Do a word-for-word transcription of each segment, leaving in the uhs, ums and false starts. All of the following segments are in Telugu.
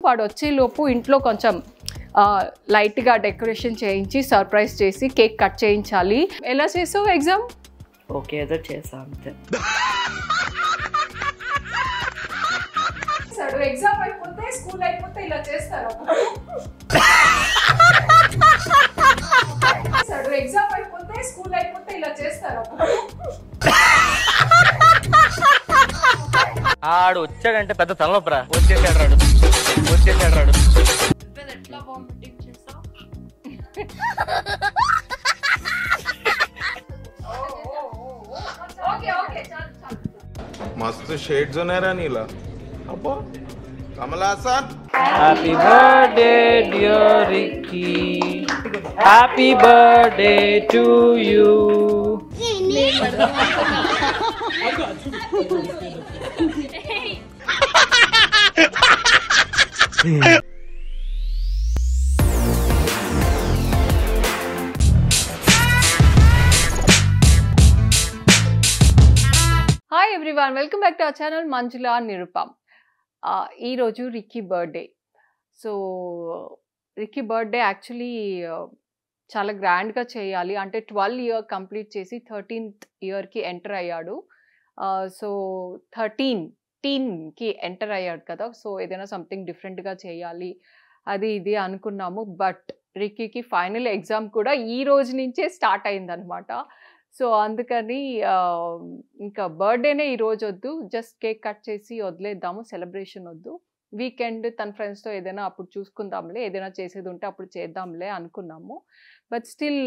వాడు వచ్చేలోపు ఇంట్లో కొంచెం లైట్గా డెకరేషన్ చేయించి సర్ప్రైజ్ చేసి కేక్ కట్ చేయించాలి. ఎలా చేసావు ఎగ్జామ్? ఓకే ఏదో చేసా అంతే. ఎగ్జామ్ అయిపోతే స్కూల్ అయిపోతే ఇలా చేస్తారు. ఎగ్జామ్ అయిపోతే స్కూల్ అయిపోతే ఇలా చేస్తారు. ఆడు వచ్చాడంటే పెద్ద తలనొప్పరా. వచ్చేసాడు రాడు వచ్చేసాడు రాడు ఎట్లా వామిటింగ్ చేసావు? ఓకే ఓకే చాలు చాలు. मस्त शेड्स ఉన్నాయి రా నీలా. అబ్బా Kamal Haasan. Happy birthday dear Ricky, happy birthday to you. Hi everyone, welcome back to our channel Manjula Nirupam. ఈరోజు Ricky birthday. So Ricky birthday actually చాలా గ్రాండ్గా చేయాలి. అంటే ట్వెల్వ్ ఇయర్ కంప్లీట్ చేసి థర్టీన్త్ ఇయర్కి ఎంటర్ అయ్యాడు. సో థర్టీన్ టీన్కి ఎంటర్ అయ్యాడు కదా. సో ఏదైనా సంథింగ్ డిఫరెంట్గా చేయాలి అది ఇది అనుకున్నాము. బట్ రిక్కీకి ఫైనల్ ఎగ్జామ్ కూడా ఈ రోజు నుంచే స్టార్ట్ అయిందనమాట. సో అందుకని ఇంకా బర్త్డేనే ఈరోజు వద్దు, జస్ట్ కేక్ కట్ చేసి వదిలేద్దాము, సెలబ్రేషన్ వద్దు, వీకెండ్ తన ఫ్రెండ్స్తో ఏదైనా అప్పుడు చూసుకుందాంలే, ఏదైనా చేసేది ఉంటే అప్పుడు చేద్దాంలే అనుకున్నాము. బట్ స్టిల్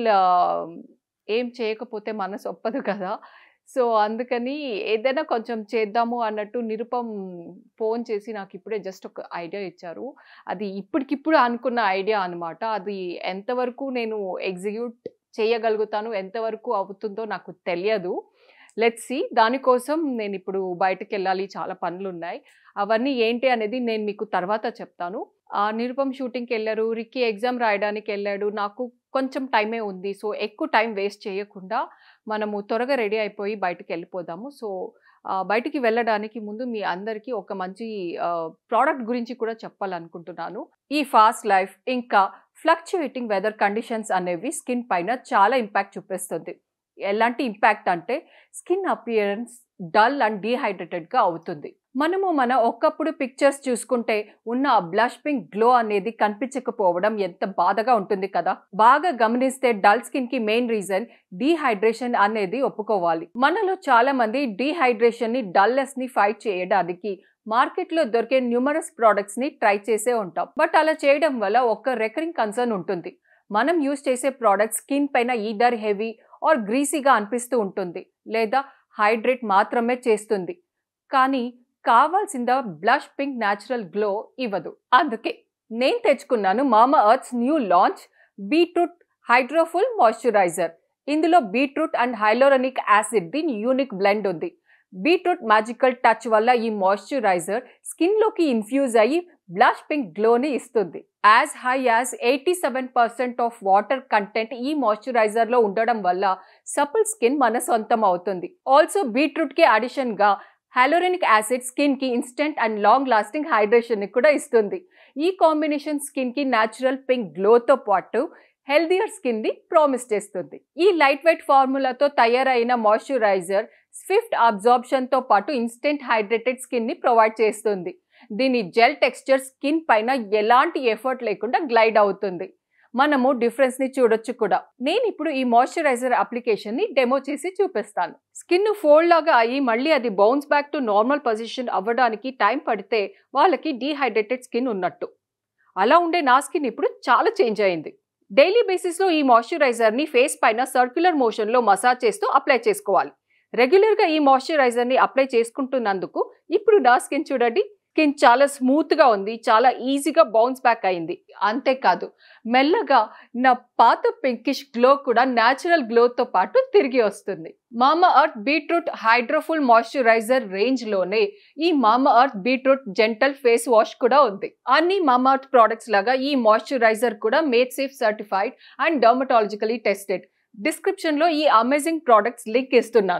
ఏం చేయకపోతే మనసు ఒప్పదు కదా. సో అందుకని ఏదైనా కొంచెం చేద్దాము అన్నట్టు నిరుపమ్ ఫోన్ చేసి నాకు ఇప్పుడే జస్ట్ ఒక ఐడియా ఇచ్చారు. అది ఇప్పటికిప్పుడు అనుకున్న ఐడియా అనమాట. అది ఎంతవరకు నేను ఎగ్జిక్యూట్ చేయగలుగుతాను, ఎంతవరకు అవుతుందో నాకు తెలియదు. Let's see. దానికోసం నేను ఇప్పుడు బయటకు వెళ్ళాలి, చాలా పనులు ఉన్నాయి. అవన్నీ ఏంటి అనేది నేను మీకు తర్వాత చెప్తాను. ఆ నిరుపమ్ షూటింగ్కి వెళ్ళారు, రిక్కీ ఎగ్జామ్ రాయడానికి వెళ్ళాడు. నాకు కొంచెం టైమే ఉంది. సో ఎక్కువ టైం వేస్ట్ చేయకుండా మనము త్వరగా రెడీ అయిపోయి బయటకు వెళ్ళిపోదాము. సో బయటికి వెళ్ళడానికి ముందు మీ అందరికీ ఒక మంచి ప్రోడక్ట్ గురించి కూడా చెప్పాలనుకుంటున్నాను. ఈ ఫాస్ట్ లైఫ్ ఇంకా ఫ్లక్చుయేటింగ్ వెదర్ కండిషన్స్ అనేవి స్కిన్ పైన చాలా ఇంపాక్ట్ చూపిస్తుంది. ఎలాంటి ఇంపాక్ట్ అంటే స్కిన్ అపియరెన్స్ డల్ అండ్ డీహైడ్రేటెడ్గా అవుతుంది. మనము మన ఒకప్పుడు పిక్చర్స్ చూసుకుంటే ఉన్న బ్లష్ పింక్ గ్లో అనేది కనిపించకపోవడం ఎంత బాధగా ఉంటుంది కదా. బాగా గమనిస్తే డల్ స్కిన్ కి మెయిన్ రీజన్ డీహైడ్రేషన్ అనేది ఒప్పుకోవాలి. మనలో చాలా మంది డీహైడ్రేషన్ ని, డల్నెస్ ని ఫైట్ చేయడానికి మార్కెట్లో దొరికే న్యూమరస్ ప్రోడక్ట్స్ ని ట్రై చేసే ఉంటాం. బట్ అలా చేయడం వల్ల ఒక రికరింగ్ కన్సర్న్ ఉంటుంది. మనం యూజ్ చేసే ప్రోడక్ట్ స్కిన్ పైన ఈదర్ హెవీ ఆర్ గ్రీసీగా అనిపిస్తూ ఉంటుంది, లేదా హైడ్రేట్ మాత్రమే చేస్తుంది, కానీ కావాల్సిన బ్లష్ పింక్ న్యాచురల్ గ్లో ఇవ్వదు. అందుకే నేను తెచ్చుకున్నాను Mama Earth's new launch beetroot hydroful moisturiser. ఇందులో beetroot and hyaluronic acid the unique blend ఉంది. బీట్రూట్ మ్యాజికల్ టచ్ వల్ల ఈ మాయిశ్చరైజర్ స్కిన్ లోకి ఇన్ఫ్యూజ్ అయ్యి బ్లష్ పింక్ గ్లోని ఇస్తుంది. As high as eighty seven percent of water content ఈ మాయిశ్చరైజర్ లో ఉండడం వల్ల సపుల్ స్కిన్ మన సొంతం అవుతుంది. ఆల్సో బీట్రూట్ కి అడిషన్ గా హైలోరనిక్ యాసిడ్ స్కిన్ కి instant and long lasting hydration ని కూడా ఇస్తుంది. ఈ కాంబినేషన్ స్కిన్ కి న్యాచురల్ పింక్ గ్లోతో పాటు హెల్దియర్ స్కిన్ ని ప్రామిస్ చేస్తుంది. ఈ లైట్ వెయిట్ ఫార్ములాతో తయారైన మాయిశ్చరైజర్ స్విఫ్ట్ అబ్జార్ప్షన్ తో పాటు ఇన్స్టెంట్ హైడ్రేటెడ్ స్కిన్ ని ప్రొవైడ్ చేస్తుంది. దీని జెల్ టెక్స్చర్ స్కిన్ పైన ఎలాంటి ఎఫర్ట్ లేకుండా గ్లైడ్ అవుతుంది. మనము డిఫరెన్స్ ని చూడొచ్చు కూడా. నేను ఇప్పుడు ఈ మాయిశ్చరైజర్ అప్లికేషన్ ని డెమో చేసి చూపిస్తాను. స్కిన్ ఫోల్డ్ లాగా అయ్యి మళ్ళీ అది bounce back to normal position అవ్వడానికి టైం పడితే వాళ్ళకి డీహైడ్రేటెడ్ స్కిన్ ఉన్నట్టు. అలా ఉండే నా స్కిన్ ఇప్పుడు చాలా చేంజ్ అయింది. డైలీ బేసిస్ లో ఈ మాయిశ్చరైజర్ ని ఫేస్ పైన సర్క్యులర్ మోషన్ లో మసాజ్ చేస్తూ అప్లై చేసుకోవాలి. రెగ్యులర్ గా ఈ మాయిశ్చరైజర్ ని అప్లై చేసుకుంటున్నందుకు ఇప్పుడు నా స్కిన్ చూడండి, స్కిన్ చాలా స్మూత్ గా ఉంది, చాలా ఈజీగా బౌన్స్ బ్యాక్ అయింది. అంతేకాదు మెల్లగా నా పాత పింకిష్ గ్లో కూడా న్యాచురల్ గ్లోతో పాటు తిరిగి వస్తుంది. Mama Earth beetroot hydroful moisturiser range లోనే ఈ Mama Earth beetroot gentle face wash కూడా ఉంది. అన్ని మామా ఎర్త్ ప్రోడక్ట్స్ లాగా ఈ మాయిశ్చరైజర్ కూడా made safe certified and dermatologically tested. Description లో ఈ అమేజింగ్ ప్రోడక్ట్స్ లింక్ ఇస్తున్నాను.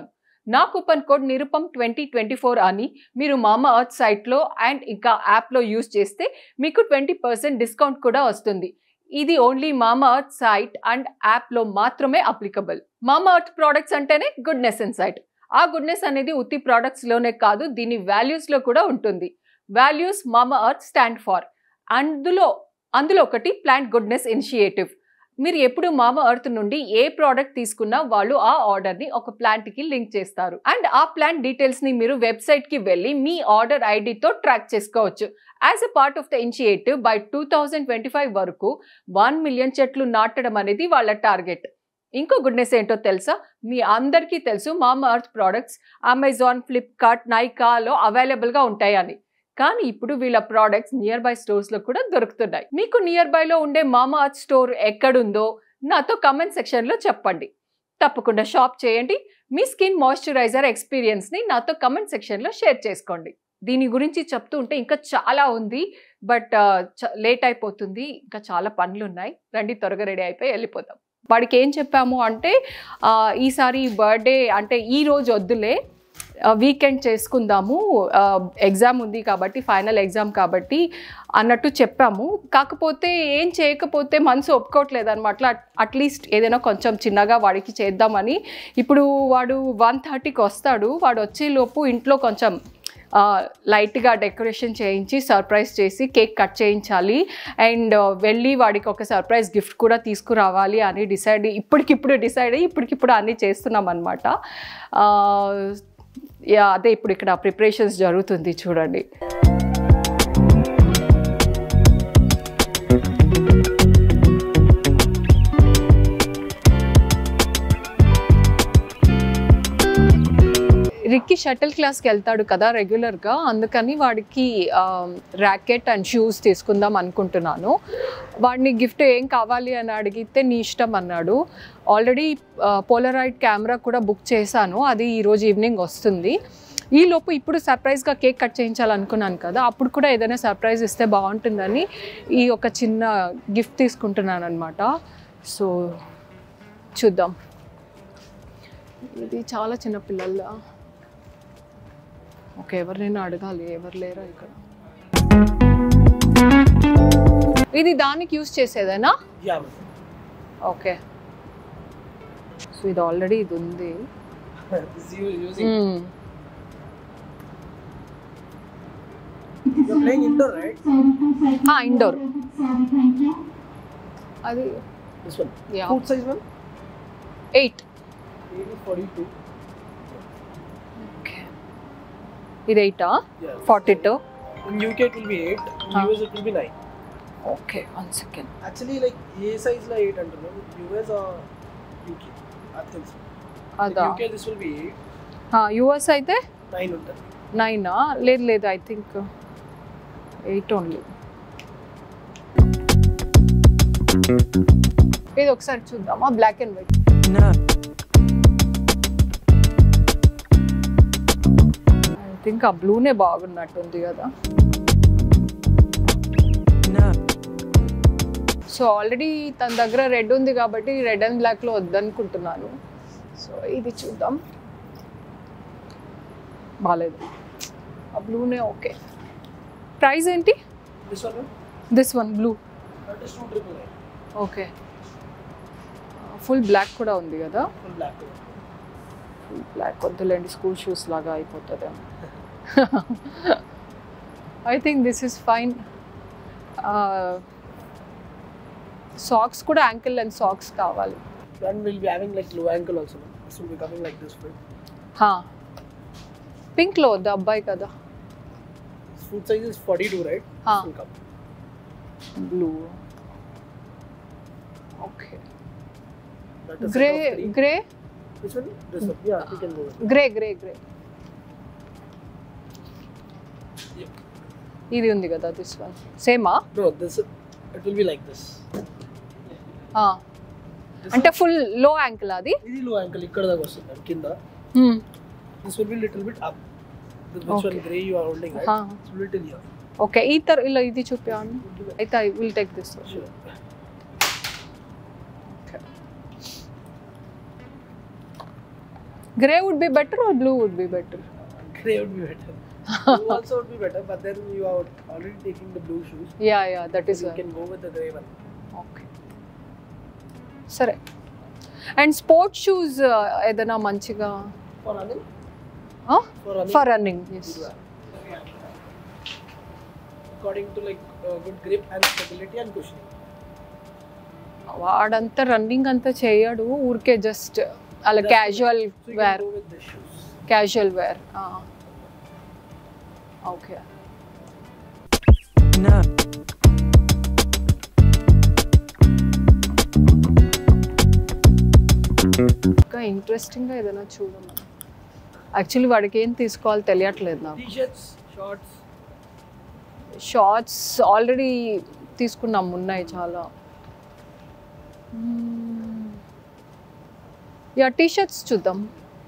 నా coupon code Nirupam twenty twenty four అని మీరు మామా ఎర్త్ సైట్లో అండ్ ఇంకా యాప్లో యూస్ చేస్తే మీకు ట్వంటీ పర్సెంట్ డిస్కౌంట్ కూడా వస్తుంది. ఇది ఓన్లీ మామా ఎర్త్ సైట్ అండ్ యాప్లో మాత్రమే అప్లికబుల్. మామా ఎర్త్ ప్రోడక్ట్స్ అంటేనే గుడ్నెస్ ఇన్ సైట్. ఆ గుడ్నెస్ అనేది ఉత్తి ప్రోడక్ట్స్లోనే కాదు, దీని వాల్యూస్లో కూడా ఉంటుంది. వాల్యూస్ మామా ఎర్త్ స్టాండ్ ఫార్. అందులో అందులో ఒకటి ప్లాంట్ గుడ్నెస్ ఇనిషియేటివ్. మీరు ఎప్పుడు మామా ఎర్త్ నుండి ఏ ప్రోడక్ట్ తీసుకున్నా వాళ్ళు ఆ ఆర్డర్ని ఒక ప్లాంట్కి లింక్ చేస్తారు. అండ్ ఆ ప్లాంట్ డీటెయిల్స్ని మీరు వెబ్సైట్కి వెళ్ళి మీ ఆర్డర్ ఐడితో ట్రాక్ చేసుకోవచ్చు. As a part of the initiative by two thousand twenty five వరకు వన్ మిలియన్ చెట్లు నాటడం అనేది వాళ్ళ టార్గెట్. ఇంకో గుడ్నెస్ ఏంటో తెలుసా? మీ అందరికీ తెలుసు మామా ఎర్త్ ప్రోడక్ట్స్ అమెజాన్, ఫ్లిప్కార్ట్, నైకాలో అవైలబుల్గా ఉంటాయని. కానీ ఇప్పుడు వీళ్ళ ప్రోడక్ట్స్ నియర్ బై స్టోర్స్లో కూడా దొరుకుతున్నాయి. మీకు నియర్ బైలో ఉండే మామా ఎర్త్ స్టోర్ ఎక్కడుందో నాతో కమెంట్ సెక్షన్లో చెప్పండి. తప్పకుండా షాప్ చేయండి. మీ స్కిన్ మాయిశ్చరైజర్ ఎక్స్పీరియన్స్ని నాతో కమెంట్ సెక్షన్లో షేర్ చేసుకోండి. దీని గురించి చెప్తూ ఉంటే ఇంకా చాలా ఉంది, బట్ లేట్ అయిపోతుంది. ఇంకా చాలా పనులు ఉన్నాయి. రండి, త్వరగా రెడీ అయిపోయి వెళ్ళిపోతాం. వాడికి ఏం చెప్పాము అంటే ఈసారి బర్త్డే అంటే ఈ రోజు వద్దులే, వీకెండ్ చేసుకుందాము, ఎగ్జామ్ ఉంది కాబట్టి, ఫైనల్ ఎగ్జామ్ కాబట్టి అన్నట్టు చెప్పాము. కాకపోతే ఏం చేయకపోతే మనసు ఒప్పుకోవట్లేదు అనమాట. అట్లీస్ట్ ఏదైనా కొంచెం చిన్నగా వాడికి చేద్దామని. ఇప్పుడు వాడు వన్ థర్టీకి వస్తాడు. వాడు వచ్చేలోపు ఇంట్లో కొంచెం లైట్గా డెకరేషన్ చేయించి సర్ప్రైజ్ చేసి కేక్ కట్ చేయించాలి. అండ్ వెళ్ళి వాడికి ఒక సర్ప్రైజ్ గిఫ్ట్ కూడా తీసుకురావాలి అని డిసైడ్ ఇప్పటికిప్పుడు డిసైడ్ అయ్యి ఇప్పటికిప్పుడు అన్నీ చేస్తున్నాం అనమాట. అదే ఇప్పుడు ఇక్కడ ప్రిపరేషన్స్ జరుగుతుంది చూడండి. రిక్కీ షటిల్ క్లాస్కి వెళ్తాడు కదా రెగ్యులర్గా, అందుకని వాడికి ర్యాకెట్ అండ్ షూస్ తీసుకుందాం అనుకుంటున్నాను. వాడిని గిఫ్ట్ ఏం కావాలి అని అడిగితే నీ ఇష్టం అన్నాడు. ఆల్రెడీ పోలరాయిడ్ కెమెరా కూడా బుక్ చేశాను, అది ఈరోజు ఈవినింగ్ వస్తుంది. ఈలోపు ఇప్పుడు సర్ప్రైజ్గా కేక్ కట్ చేయించాలనుకున్నాను కదా, అప్పుడు కూడా ఏదైనా సర్ప్రైజ్ ఇస్తే బాగుంటుందని ఈ ఒక చిన్న గిఫ్ట్ తీసుకుంటున్నాను అనమాట. సో చూద్దాం. ఇది చాలా చిన్న పిల్లల. ఓకే, ఎవరినైనా అడగాలి, ఎవరు లేరా ఇక్కడ. ఇది దానికి యూజ్ చేసేదేనా? ఓకే, సో ఇది ఆల్రెడీ ఇది ఉంది. ఇండోర్ అది ఎయిట్. ఇది ఎయిటా? Forty two. In U K it will be eight, in huh. U S it will be nine. Okay, one second. Actually, like A size la eight under U S or U K, I think so. Ada. U K this will be eight. Ha, U S aithe nine under. nine ah? Led led I think eight only. ఇది ఒకసారి చూద్దామా black and white. I think ఆ బ్లూనే బాగున్నట్టుంది కదా. సో ఆల్రెడీ తన దగ్గర రెడ్ ఉంది కాబట్టి రెడ్ అండ్ బ్లాక్లో వద్దనుకుంటున్నాను. సో ఇది చూద్దాం. బాగాలేదు, ఆ బ్లూనే ఓకే. ప్రైస్ ఏంటి? This one? This one blue. That is two triple nine. Okay, full black కూడా ఉంది కదా. Full black. ఫుల్ బ్లాక్ వద్దులేండి, స్కూల్ షూస్ లాగా అయిపోతుంది. I think this is fine. Socks కూడా యాంకిల్ లెంత్ సాక్స్ కావాలి. One will be having like low ankle also. This will be coming like this way. హా, పింక్లో వద్దా, అబ్బాయి కదా. Foot size is forty-two, right? Ha. This will come. Blue okay. That is grey set of three. Grey Which one? This one. Yeah, you can go with it. Grey grey grey ఇది ఉంది కదా. దిస్ వన్ సేమా? No, this it will be like this. This అంటే ఫుల్ లో యాంకిల్ అది. ఇది low ankle ఇక్కడ దాకా వస్తుంది కింద. This will be little bit up. The which Okay. one gray you are holding, right? Ha. It's little here. Okay, ఈ తర ఇలా ఇది చూపించండి. అయితే I will take this. Sure. Grey would be better or blue would be better? Grey would be better. Blue also would be better, but then you are already taking the blue shoes. Yeah, yeah, that is You why. can go with the grey one. Okay. సరే. అండ్ స్పోర్ట్స్ షూస్ ఏదైనా మంచిగా For running? Huh? For running? For running, yes. According to like uh, good grip and stability and cushioning. వాడంతా రన్నింగ్ అంతా చేయడు, ఊరికే జస్ట్ అలా Just- casual So you wear, can go with the shoes. Casual wear. Okay. ఇంకా ఇంట్రెస్టింగ్గా ఏదైనా చూడమని. యాక్చువల్లీ వాడికి ఏం తీసుకోవాలో తెలియట్లేదు నాకు. T-shirts, shorts. షార్ట్స్ ఆల్రెడీ తీసుకున్నాం, ఉన్నాయి చాలా. యా టీ షర్ట్స్ చూద్దాం.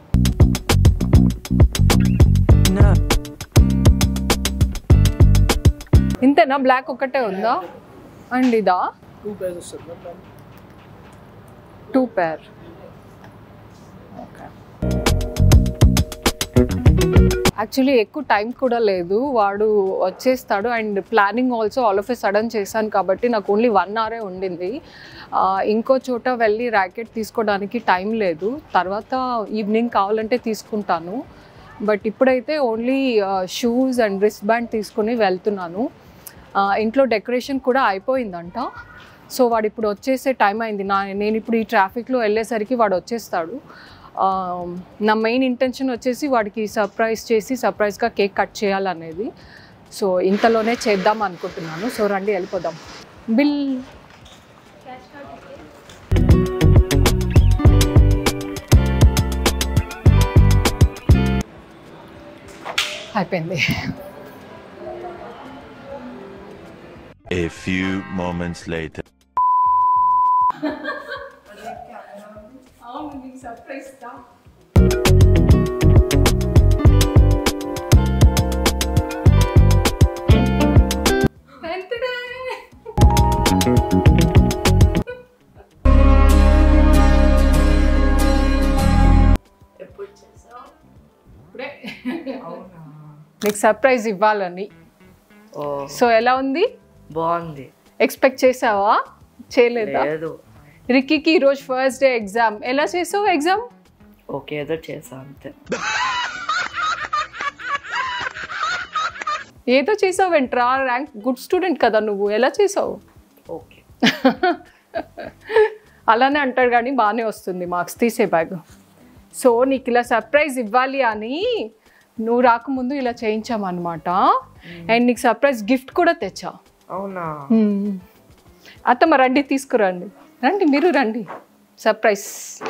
ఇంతేనా? బ్లాక్ ఒకటే ఉందా? అండ్ ఇదా? Two pairs of silver. Then two pair. Okay. Actually ఎక్కువ టైం కూడా లేదు, వాడు వచ్చేస్తాడు. And planning also all of a sudden చేశాను కాబట్టి నాకు ఓన్లీ వన్ అవరే ఉండింది. ఇంకో చోట వెళ్ళి ర్యాకెట్ తీసుకోవడానికి టైం లేదు, తర్వాత ఈవినింగ్ కావాలంటే తీసుకుంటాను. బట్ ఇప్పుడైతే only shoes and wrist band తీసుకుని వెళ్తున్నాను. ఇంట్లో డెకరేషన్ కూడా అయిపోయిందంట. సో వాడు ఇప్పుడు వచ్చేసే టైం అయింది. నా నేను ఇప్పుడు ఈ ట్రాఫిక్లో వెళ్ళేసరికి వాడు వచ్చేస్తాడు. నా మెయిన్ ఇంటెన్షన్ వచ్చేసి వాడికి సర్ప్రైజ్ చేసి సర్ప్రైజ్గా కేక్ కట్ చేయాలనేది. సో ఇంతలోనే చేద్దాం అనుకుంటున్నాను. సో రండి వెళ్ళిపోదాం. బిల్ అయిపోయింది. A few moments later. నీకు సర్ప్రైజ్ ఇవ్వాలని. ఓ సో ఎలా ఉంది? బాగుంది. ఎక్స్పెక్ట్ చేసావా? చేయలేదా? లేదు. రిక్కీకి ఈరోజు ఫస్ట్ డే ఎగ్జామ్. ఎలా చేసావు ఎగ్జామ్? ఓకే ఏదో చేసా అంతే. ఏదో చేసావు వెంట్రా, ర్యాంక్ గుడ్ స్టూడెంట్ కదా నువ్వు, ఎలా చేసావు? ఓకే అలానే అంటాడు కానీ బాగానే వస్తుంది మార్క్స్. తీసే బ్యాగ్. సో నీకు ఇలా సర్ప్రైజ్ ఇవ్వాలి అని నువ్వు రాకముందు ఇలా చేయించామన్నమాట. అండ్ నీకు సర్ప్రైజ్ గిఫ్ట్ కూడా తెచ్చా. అవునా? అత్తమ్మ రండి, తీసుకురండి. రండి మీరు రండి. సర్ప్రైజ్.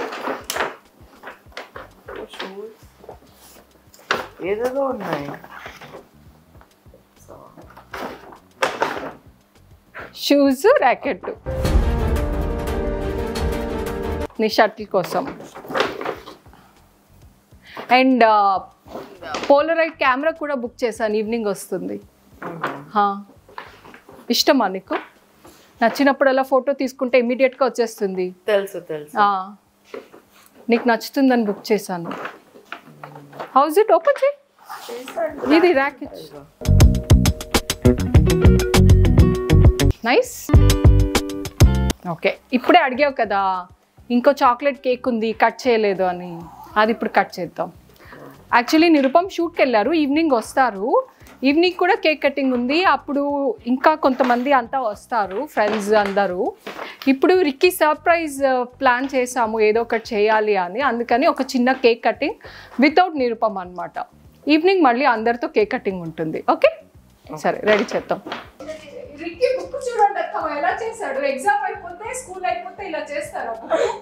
షూస్ ఏదేదో ఉన్నాయి. షూస్, ర్యాకెట్, నీ షర్ట్ల కోసం. అండ్ పోలరైడ్ కెమెరా కూడా బుక్ చేశాను, ఈవినింగ్ వస్తుంది. ఇష్టమా నీకు? నచ్చినప్పుడల్లా ఫోటో తీసుకుంటే ఇమీడియట్గా వచ్చేస్తుంది. తెలుసు తెలుసు. నీకు నచ్చుతుందని బుక్ చేశాను. House it? ఓపెన్ చేయి. ఇది ర్యాకెట్. నైస్. ఓకే, ఇప్పుడే అడిగావు కదా ఇంకో చాక్లెట్ కేక్ ఉంది కట్ చేయలేదు అని, అది ఇప్పుడు కట్ చేద్దాం. యాక్చువల్లీ నిరుపమ్ షూట్కి వెళ్ళారు, ఈవినింగ్ వస్తారు. ఈవినింగ్ కూడా కేక్ కటింగ్ ఉంది. అప్పుడు ఇంకా కొంతమంది అంతా వస్తారు, ఫ్రెండ్స్ అందరూ. ఇప్పుడు రిక్కీ సర్ప్రైజ్ ప్లాన్ చేసాము ఏదో ఒకటి చేయాలి అని, అందుకని ఒక చిన్న కేక్ కటింగ్ వితౌట్ నిరుపమ్ అనమాట. ఈవినింగ్ మళ్ళీ అందరితో కేక్ కటింగ్ ఉంటుంది. ఓకే సరే, రెడీ చేద్దాం. రిక్కీ బుక్ చూడండి అత్తమ్మ ఎలా చేశాడు. ఎగ్జామ్ అయిపోతే స్కూల్ అయిపోతే ఇలా చేస్తారు.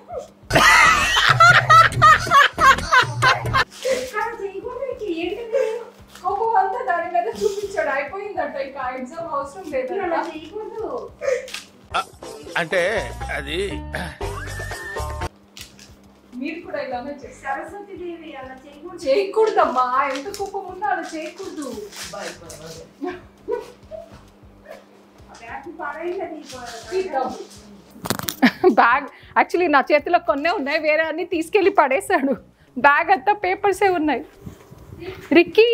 అంతా దాని మీద చూపించాడు, అయిపోయిందంట. ఇంకా ఎగ్జామ్ అవసరం లేదు. అంటే అది మీరు కూడా ఇలానే చేస్తారు. చేయకూడదమ్మా, ఎంత కోపం ఉన్నా అలా చేయకూడదు. బ్యాగ్ యాక్చువల్లీ నా చేతిలో కొన్నే ఉన్నాయి, వేరే అన్ని తీసుకెళ్ళి పడేశాడు. బ్యాగ్ అంతా పేపర్సే ఉన్నాయి. Ricky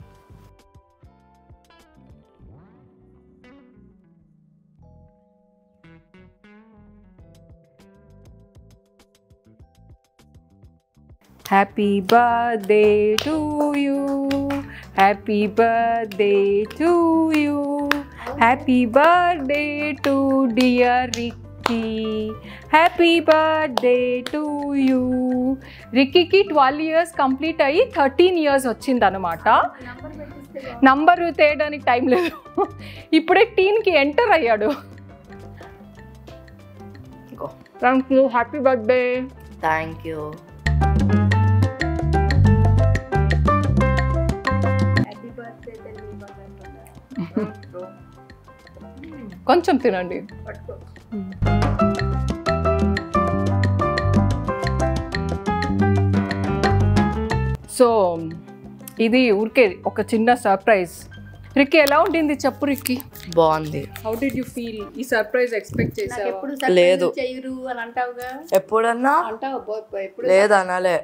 happy birthday to you, happy birthday to you, happy birthday to dear Ricky, happy birthday to you. రిక్కీకి ట్వెల్వ్ ఇయర్స్ కంప్లీట్ అయ్యి థర్టీన్ ఇయర్స్ వచ్చిందనమాట. నంబరు తేయడానికి టైం లేదు, ఇప్పుడే టీన్కి ఎంటర్ అయ్యాడు. Thank you, happy birthday. Thank you. కొంచెం తినండి. సో ఇది ఊరికే ఒక చిన్న సర్ప్రైజ్. రిక్కీ ఎలా ఉండింది చెప్పు రిక్కీ. బాగుంది. How did you feel? ఈ సర్ప్రైజ్ ఎక్స్పెక్ట్ చేసావా? లేదు. చేయరు అని అంటావుగా. ఎప్పుడన్నా అంటావు ఎప్పుడు లేదు అనాలే.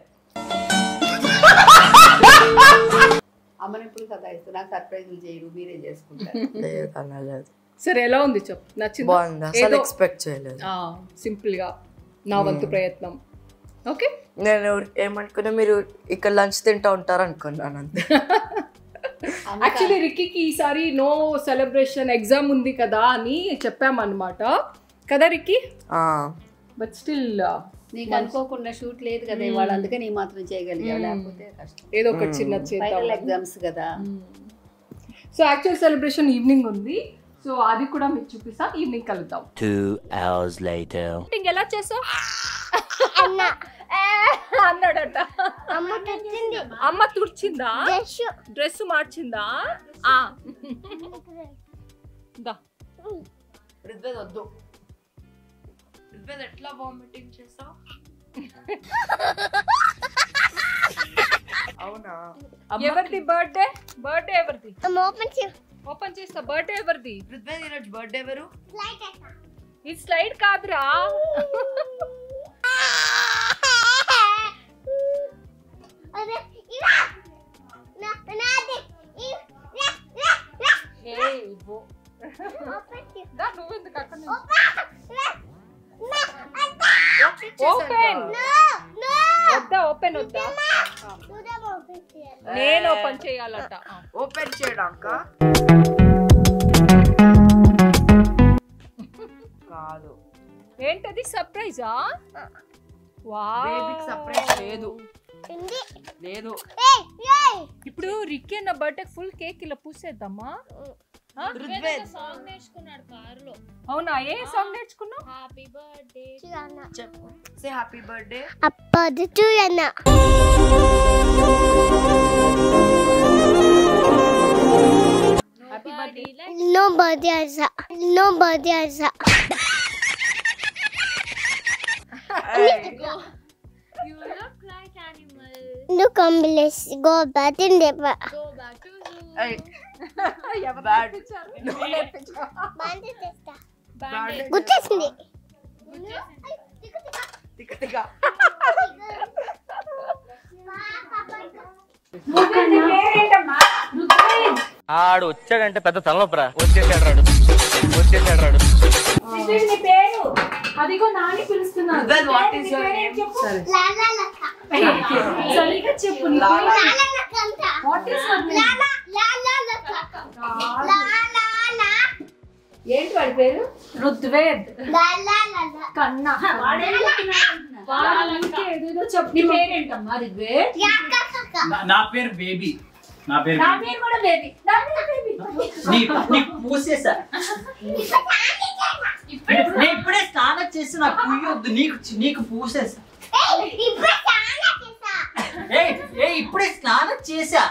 అమ్మని ఎప్పుడు సతాయిస్తూ నాకు సర్ప్రైజ్లు చేయరు, మీరే చేసుకుంటారు. లేదు అనలేదు. సరే ఎలా ఉంది చెప్పు, నచ్చింది? బాగుంది. అసలు ఎక్స్పెక్ట్ చేయలేదు. సింపుల్ గా నా వంతు ప్రయత్నం. ఓకే, నేను ఏమనుకున్నా మీరు ఇక్కడ లంచ్ తింటా ఉంటారు అనుకున్నాను అంతే. యాక్చువల్లీ రిక్కీకి ఈసారి నో సెలబ్రేషన్, ఎగ్జామ్ ఉంది కదా అని చెప్పామన్నమాట కదా రిక్కీ. బట్ స్టిల్ నీకు అనుకోకుండా షూట్ లేదు కదా ఇవాళ, అందుకే నీ మాత్రం చేయగలిగా, లేకపోతే కష్టం. ఏదో ఒకటి చిన్న చేద్దాం, ఎగ్జామ్స్ కదా. సో యాక్చువల్ సెలబ్రేషన్ ఈవినింగ్ ఉంది, సో అది కూడా మీకు చూపిస్తా. ఈవినింగ్ కలుద్దాం. Two hours later. ఎలా చేసావు అన్నాడట. అమ్మ తుడిచిందా? డ్రెస్ మార్చిందా? వద్దు. ఎట్లా వామిటింగ్ చేసావు? అవునా? ఎవరిది బర్త్డే? బర్త్డే ఎవరిది? ఓపెన్ చేస్తా. బర్త్డే ఎవరిది? ఈరోజు బర్త్డే ఎవరు? ఈ స్లైడ్ కాదురా. నువ్వెందుకు అక్కడ ఓపెన్ వద్దా? ఓపెన్ వద్దా? నేను ఓపెన్ చేయాలట. ఓపెన్ చేయడాక కాదు. ఏంటది? సర్ప్రైజా? బేబీకి సర్ప్రైజ్ లేదు. లేదు. ఇప్పుడు రిక్కీ అన్న బర్త్డే ఫుల్ కేక్ ఇలా పూసేద్దామా? సాంగ్ నేర్చుకున్నాడు కారులో. అవునా? ఏ సాంగ్ నేర్చుకున్నావు? హ్యాపీ బర్త్డే చెప్పు. Say happy birthday. అప్పది టు అన్న. Happy birthday. నో బర్త్డే ఆసా. నో బర్త్డే ఆసా. You look like animal. No complex. Go back in the Go back to zoo. Hey. ఎవరు Bad. నేర్పించారు? నువ్వు నేర్పించావా? Bandit testa. Bandit. గుచ్చేసింది. తిక్క తిక్క. ఆడు వచ్చాడంటే పెద్ద తలనొప్పరా. వచ్చేసాడు రాడు, వచ్చేసాడు రాడు. నీ పేరు? అదిగో నాని పిలుస్తున్నాను. Then what is your name? లాలా లక్క. సరిగ్గా చెప్పు. నీ పేరు? లాలా లక్క అంట. What is your name? లాలా లాలా లక్క. లాలా లా. ఏంటి వాడి పేరు? రుద్వేద్. లాలా లాలా. కన్నా. వాడేం చెప్తున్నాడు? వాడు ఊరికే ఏదేదో చెప్పు. నీ పేరేంటమ్మా? రుద్వేద్. యాక్క కక్క. నా పేరు బేబీ. నా పేరు నా పేరు కూడా బేబీ. నా పేరు బేబీ. నీకు పూసేసా. నేను ఇప్పుడే స్నానం చేసి నాకు పూయొద్దు. నీకు నీకు పూసేసా. ఇప్పుడే చాలా చేసా. ఏ ఏ ఇప్పుడే స్నానం చేసా.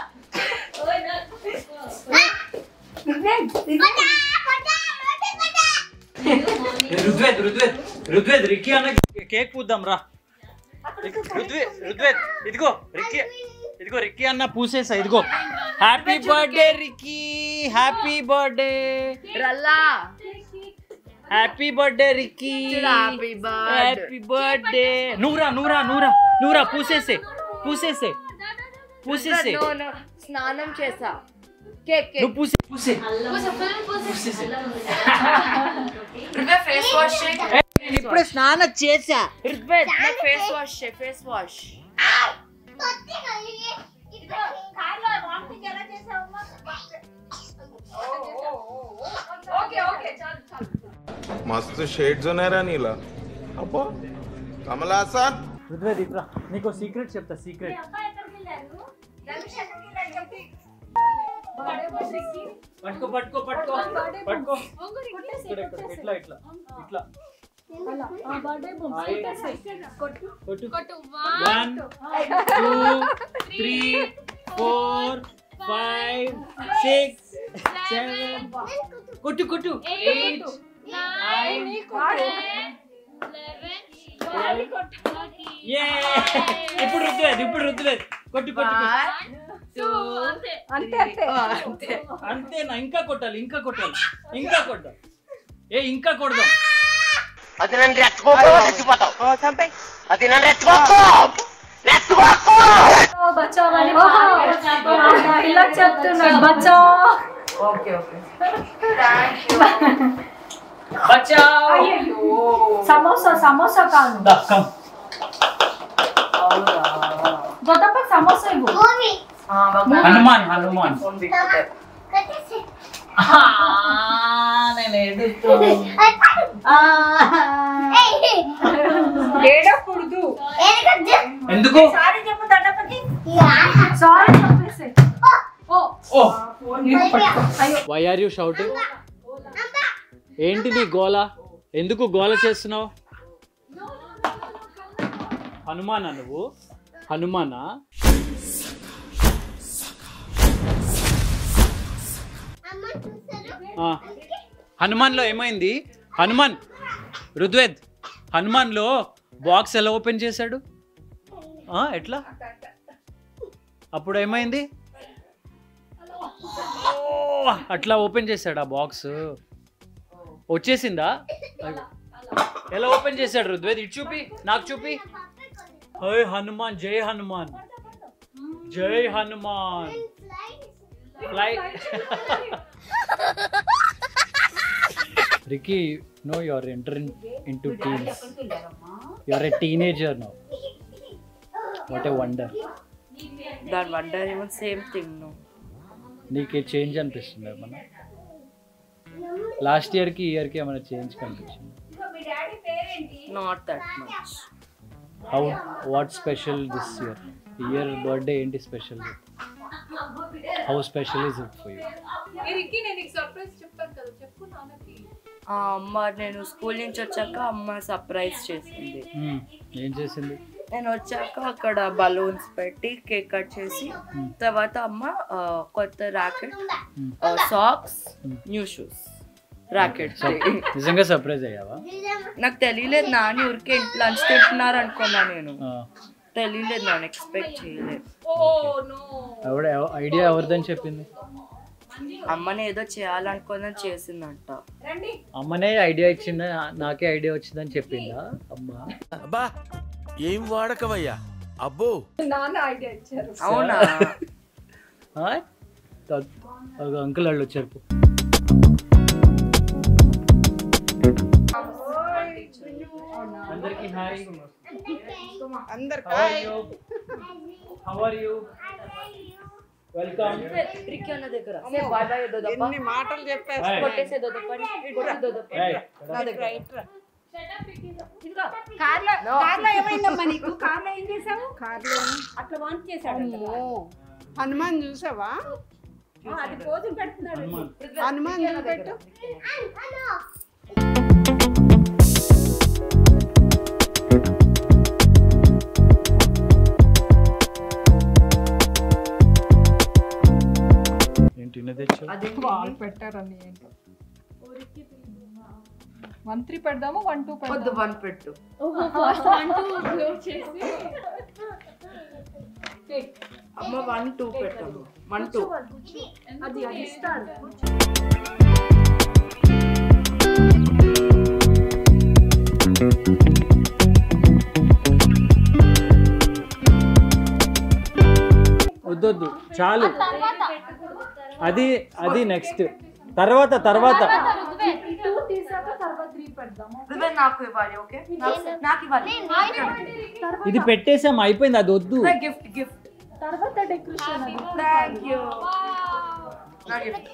రుద్వేద్ రుద్వేద్ రుద్వేద్ రిక్కీ అన్న కేక్ పూద్దాం రా. రుద్వేద్ రుద్వేద్ ఇదిగో రిక్కీ, ఇదిగో రిక్కీ అన్న పూసేసా. ఇదిగో happy birthday Ricky, happy birthday రల్లా. Happy birthday Ricky, happy birthday. Happy birthday. నూరా నూరా నూరా నూరా పూసేసే. పూసేసే పూసేసే స్నానం చేసా కేక్ నువ్వు పూసే పూసే ఫేస్ వాష్ నేను ఇప్పుడే స్నానం చేసా ఫేస్ వాష్ ఫేస్ వాష్ मस्त शेड्स ఉన్నాయరా నీలా అబ్బో కమలాసన్ రుద్వేద్ ఇట్రా నీకు సీక్రెట్ చెప్తా సీక్రెట్ పట్టుకో పట్టుకో పట్టుకో పట్టుకో ఇట్లా ఇట్లా ఇట్లా కొట్టు one two three four five six seven కొట్టు కొట్టు ఎయిట్ నైన్ ఇప్పుడు రుద్దులేదు ఇప్పుడు రుద్దులేదు కొట్టు కొట్టు అంతే అంతే అంతేనా ఇంకా కొట్టాలి ఇంకా కొట్టాలి ఇంకా కొట్టాలి ఏ ఇంకా కొడదాం అది నన్ను రెచ్చగొట్టు చచ్చిపోతావు అది నన్ను రెచ్చగొట్టు రెచ్చగొట్టు ఇలా చెప్తున్నాడు బచ్చా ఓకే ఓకే సమోసా సమోసా కాదు గొప్ప సమోసా ఇవ్వు హనుమాన్ హనుమాన్ నేను ఏడకూడదు ఎందుకు వై ఆర్ యూ షౌటింగ్ ఏంటి నీ గోల ఎందుకు గోల చేస్తున్నావు హనుమానా నువ్వు హనుమానా హనుమాన్ లో ఏమైంది హనుమాన్ రుద్వేద్ హనుమాన్ లో బాక్స్ ఎలా ఓపెన్ చేశాడు ఎట్లా అప్పుడు ఏమైంది అట్లా ఓపెన్ చేశాడు ఆ బాక్స్ వచ్చేసిందా ఎలా ఓపెన్ చేశాడు రుద్వేద్ ఇటు చూపి నాకు చూపి హై హనుమాన్ జై హనుమాన్ జై Hanuman fly Ricky, no, you are entering into teens. You are a teenager now. What a wonder. That wonder even same thing no. నీకే చేంజ్ అనిపిస్తుంది ఏమన్నా లాస్ట్ ఇయర్ కి ఇయర్ కి ఏమైనా చేంజ్ కనిపించింది Not that much. How what special this year year birthday ఏంటి special how special is it for you అమ్మ నేను స్కూల్ నుంచి వచ్చాక అమ్మ సర్ప్రైజ్ చేసింది ఏం చేసింది నేను వచ్చాక అక్కడ బలూన్స్ పెట్టి కేక్ కట్ చేసి తర్వాత అమ్మ కొత్త racket socks new shoes racket నిజంగా సర్ప్రైజ్ అయ్యావా నాకు తెలియలేదు నాని ఊరికే లంచ్ తింటున్నారు అనుకున్నా నేను తెలియలేదు నేను ఎక్స్పెక్ట్ చేయలేదు ఎవడ ఐడియా ఎవరిదని చెప్పింది అమ్మని ఏదో చేయాలనుకుని చేసిందంట అమ్మనే ఐడియా ఇచ్చిందా నాకే ఐడియా వచ్చిందని చెప్పిందా అమ్మ అబ్బా ఏం వాడకవయ్యా అబ్బో నాన్న ఐడియా ఇచ్చారు అవునా అంకుల్ వాళ్ళు వచ్చారు అందరికి హాయ్ అందరికి how are you how are you welcome ట్రిక్ అన్న దగ్గర సే బాయ్ బాయ్ దొదప్ప ఎన్ని మాటలు చెప్పేస్తా కొట్టేసే దొదప్ప ఇటు దొదప్ప నా దగ్గర కార్లో కార్లో ఏమైందమ్మా నీకు కార్లో ఏం చేసావు కార్లో అట్లా వాంట్ చేశాడు హనుమాన్ చూసావా అది పోజులు పెడుతున్నాడు హనుమాన్ చూపెట్టు వాళ్ళు పెట్టారని ఏంటో వన్ త్రీ పెడదాము వన్ టూ వద్దు వన్ పెట్టు అమ్మ వన్ టూ పెట్టాము వన్ టూ అది ఇస్తారు చాలు అది అది నెక్స్ట్ తర్వాత తర్వాత నాకు ఇవ్వాలి ఓకే నాకు ఇవ్వాలి ఇది పెట్టేసాం అయిపోయింది అది వద్దు గిఫ్ట్ గిఫ్ట్ తర్వాత డెకరేషన్ థ్యాంక్ యూ నా గిఫ్ట్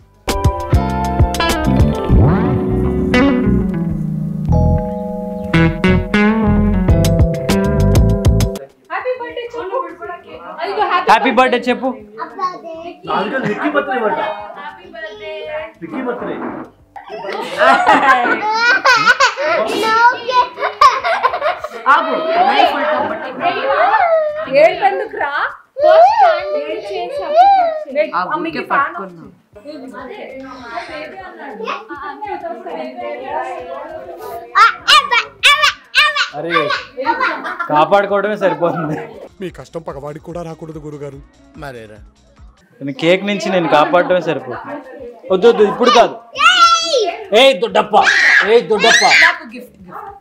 హ్యాపీ బర్త్డే చెప్పు హ్యాపీ బర్త్డే చెప్పు Vicky birthday birthday Vicky birthday ఆగు నైఫ్ పట్టుకోబట్టి ఏడుపెందుకు రా అమ్మకి పట్టుకున్నా అరే కాపాడుకోవడమే సరిపోతుంది మీ కష్టం పగవాడికి కూడా రాకూడదు గురుగారు. మరేరా కేక్ నుంచి నేను కాపాడటమే సరిపోతుంది. వద్దు వద్దు ఇప్పుడు కాదు. ఏ దొడ్డప్ప ఏ దొడ్డప్ప నాకు gift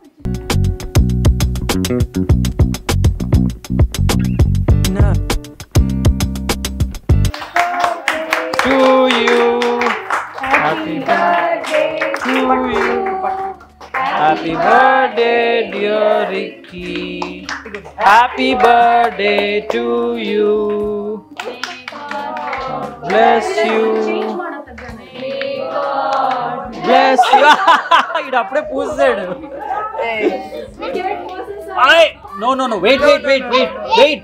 to you happy birthday to you happy birthday dear Ricky happy birthday to you bless you bless you ఇడు అప్పుడే పూసాడు. No no no wait wait wait wait wait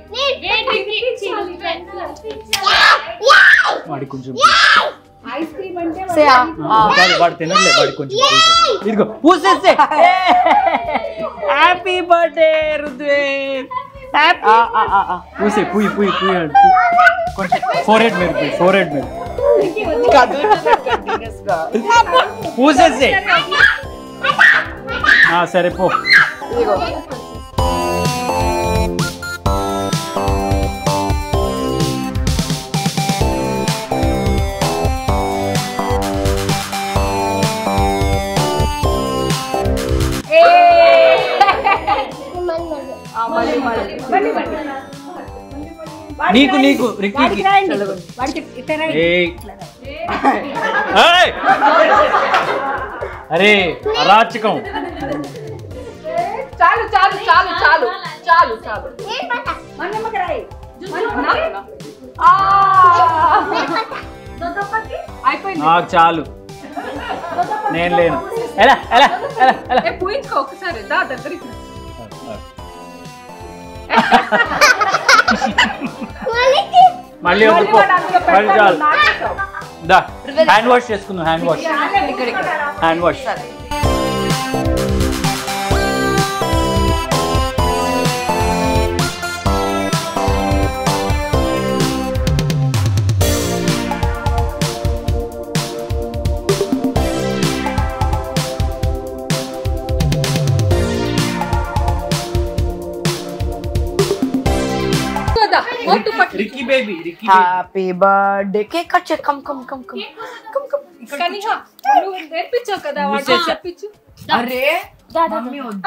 వాడి కొంచెం ఐస్ క్రీమ్ అంటే వాడు తినలే వాడి కొంచెం ఇదిగో పూసేస్తే హ్యాపీ బర్త్డే రుద్వేత్ పూసే పూయి పూయి పూయి కొంచెం ఫోర్ హెడ్ మీద పూయి ఫోర్ హెడ్ మీద పూసేస్తే సరే పో. నీకు నీకు రిక్కీకి అరే అరాచకం. చాలు చాలు చాలు చాలు చాలు చాలు అయిపోయింది నాకు చాలు నేను లేను. ఎలా ఎలా ఎలా ఎలా పూయించుకో ఒకసారి దా దగ్గరికి మళ్ళీ వద్దుకో మళ్ళీ చాలు దా హ్యాండ్ వాష్ చేసుకుందాం hand wash hand wash Ricky baby Ricky happy birthday cake cut చే come come come come come come కనిహా నువ్వు నేర్పించావు కదా వాడు చెప్పించు. అరే మమ్మీ వద్దు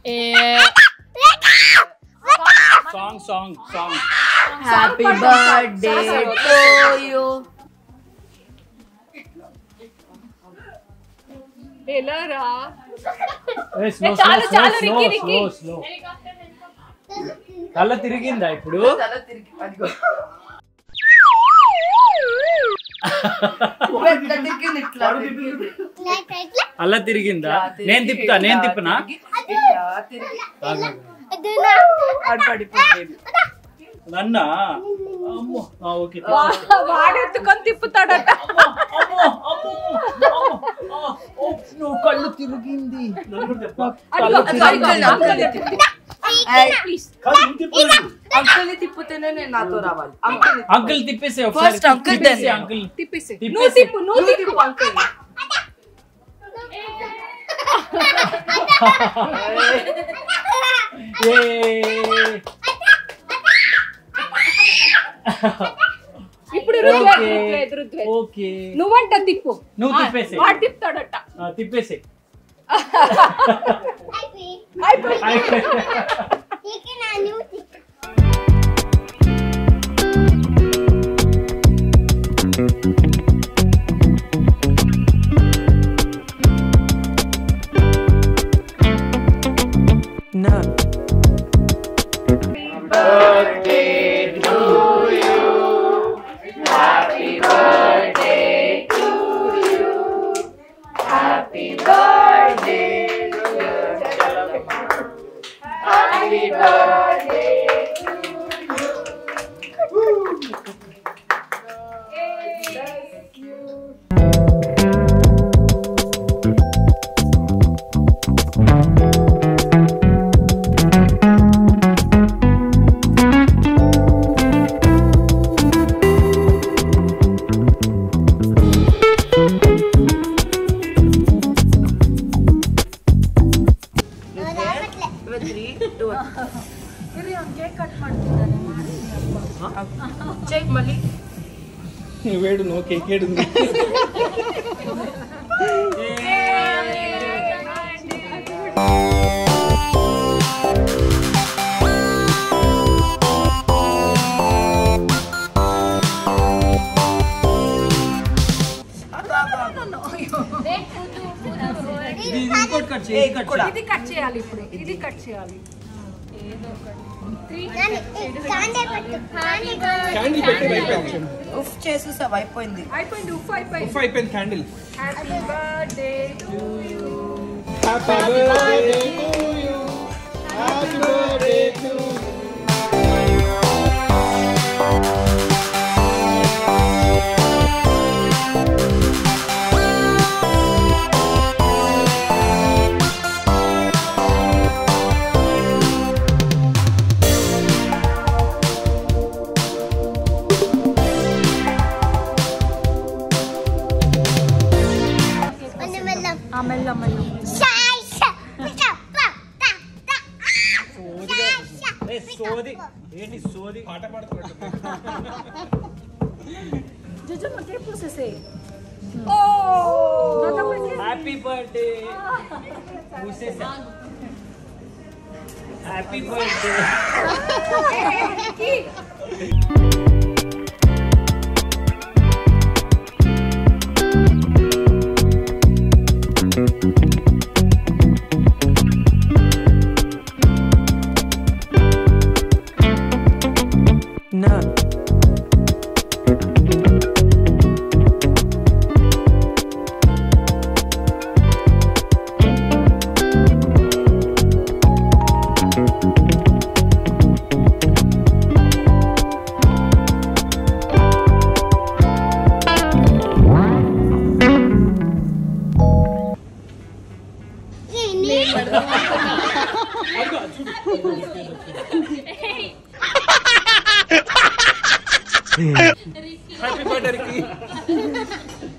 song song song happy birthday to you ఎలా రా చాలు చాలు రిక్కీ రిక్కీ కళ్ళ తిరిగిందా ఇప్పుడు? అలా తిరిగిందా? నేను తిప్పుతా నేను తిప్పనా? నన్నా వాడెత్తుకొని తిప్పుతాడట. కళ్ళు తిరిగింది. అంకుల్ తిప్పుతేనే నేను నాతో రావాలి. అంకుల్ తిప్పేసే ఫస్ట్ అంకుల్ అంకుల్ తిప్పేసే నువ్వు తిప్పు నువ్వు తిప్పు అంకుల్ ఇప్పుడు ఓకే నువ్వంట తిప్పు నువ్వు తిప్పేసే వాడు తిప్పుతాడట తిప్పేసే వేడు నో కేకేడు ఇది కట్ చేయాలి ఇప్పుడు ఇది కట్ చేయాలి ఉఫ్ చేసేసావు అయిపోయింది అయిపోయింది ఉఫ్ అయిపోయింది ఉఫ్ అయిపోయింది candle happy birthday to you happy birthday to you happy birthday to సోది ఏంటి సోది పాట పాడుతున్నట్టు జుజమ్మ కేక్ పూసేసే ఓ హ్యాపీ బర్త్డే పూసేసా happy birthday happy birthday Ricky